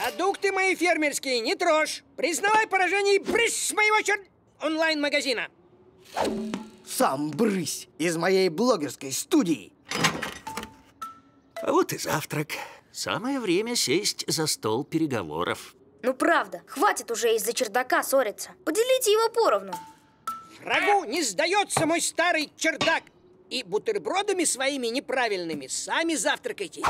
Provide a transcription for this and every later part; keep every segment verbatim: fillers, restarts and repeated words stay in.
Продукты мои фермерские не трожь. Признавай поражение и брысь с моего чер... онлайн-магазина. Сам брысь из моей блогерской студии. А вот и завтрак. Самое время сесть за стол переговоров. Ну правда, хватит уже из-за чердака ссориться. Поделите его поровну. Врагу не сдается мой старый чердак. И бутербродами своими неправильными сами завтракайте.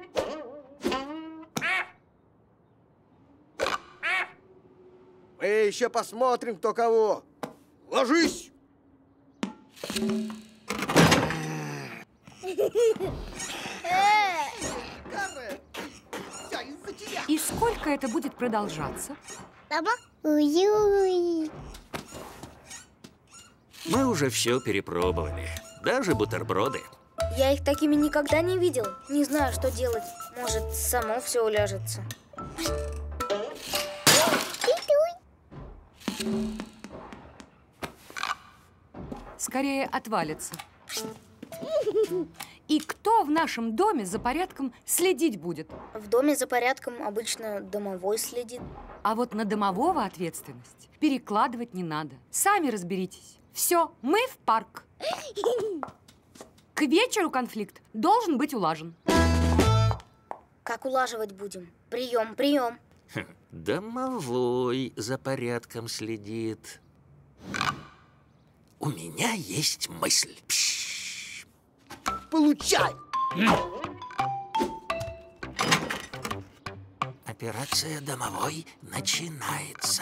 Мы еще посмотрим, кто кого. Ложись! И сколько это будет продолжаться? Ой-ой. Мы уже все перепробовали. Даже бутерброды. Я их такими никогда не видел. Не знаю, что делать. Может, само все уляжется. Скорее отвалится. И кто в нашем доме за порядком следить будет? В доме за порядком обычно домовой следит. А вот на домового ответственность перекладывать не надо. Сами разберитесь. Все, мы в парк. К вечеру конфликт должен быть улажен. Как улаживать будем? Прием, прием. Домовой за порядком следит. У меня есть мысль. Пш. Получай! Операция «Домовой» начинается.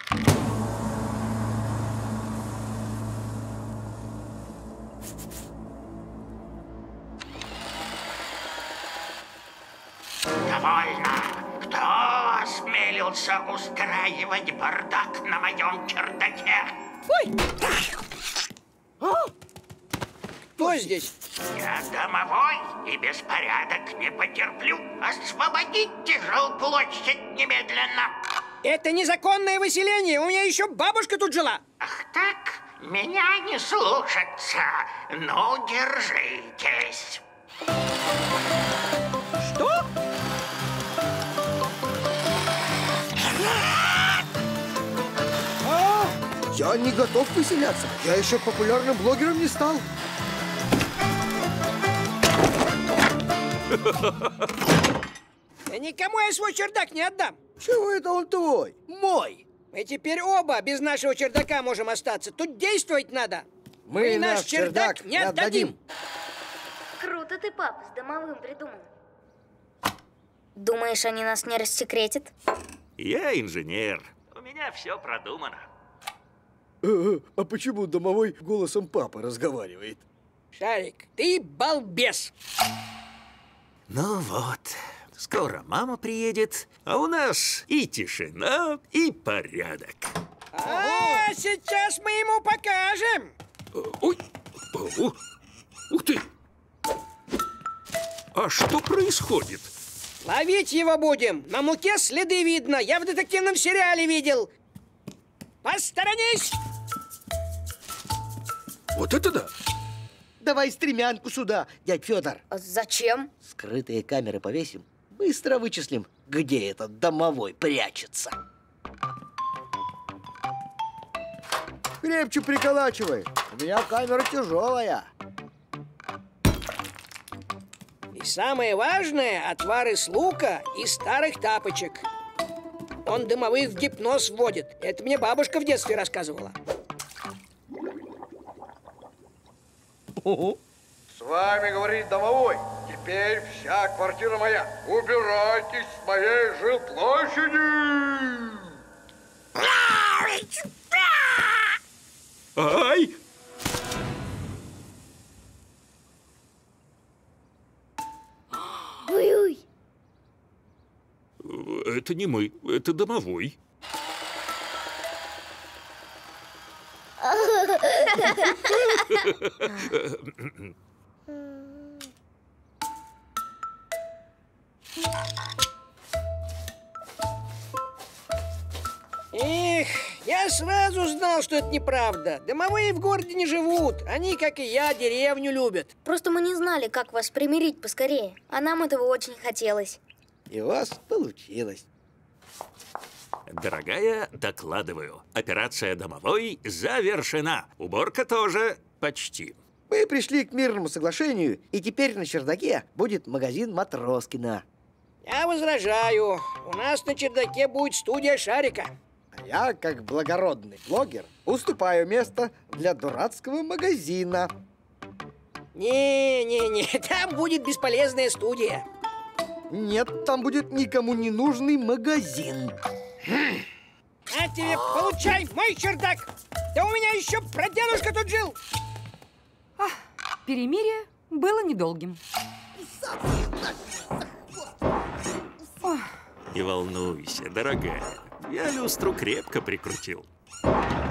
Довольно! Кто осмелился устраивать бардак на моем чердаке? Ой! А? Кто здесь? Я домовой и беспорядок не потерплю. Освободите жилплощадь немедленно. Это незаконное выселение. У меня еще бабушка тут жила. Ах так? Меня не слушаться. Ну, держитесь. Что? А, я не готов выселяться. Я еще популярным блогером не стал. Да никому я свой чердак не отдам. Чего это он твой? Мой. Мы теперь оба без нашего чердака можем остаться. Тут действовать надо. Мы, Мы наш наш чердак, чердак не отдадим. отдадим. Круто ты, пап, с домовым придумал. Думаешь, они нас не рассекретят? Я инженер. У меня все продумано. А, а почему домовой голосом папы разговаривает? Шарик, ты балбес. Ну вот, скоро мама приедет, а у нас и тишина, и порядок. А, сейчас мы ему покажем. Ой, о, ух ты! А что происходит? Ловить его будем. На муке следы видно. Я в детективном сериале видел. Посторонись! Вот это да! Давай стремянку сюда, дядь Федор. А зачем? Скрытые камеры повесим. Быстро вычислим, где этот домовой прячется. Крепче приколачивай. У меня камера тяжелая. И самое важное, отвар из лука и старых тапочек. Он дымовых в гипноз вводит. Это мне бабушка в детстве рассказывала. С вами говорит домовой. Теперь вся квартира моя. Убирайтесь с моей жилплощади. Ай! Ой-ой. Это не мы, это домовой. Эх, я сразу знал, что это неправда. Домовые в городе не живут. Они, как и я, деревню любят. Просто мы не знали, как вас примирить поскорее. А нам этого очень хотелось. И у вас получилось. Дорогая, докладываю. Операция «Домовой» завершена. Уборка тоже почти. Мы пришли к мирному соглашению, и теперь на чердаке будет магазин Матроскина. Я возражаю. У нас на чердаке будет студия Шарика. А я, как благородный блогер, уступаю место для дурацкого магазина. Не-не-не, там будет бесполезная студия. Нет, там будет никому не нужный магазин. А тебе, получай, мой чердак! Да у меня еще прадедушка тут жил! Ах, перемирие было недолгим. Не волнуйся, дорогая. Я люстру крепко прикрутил.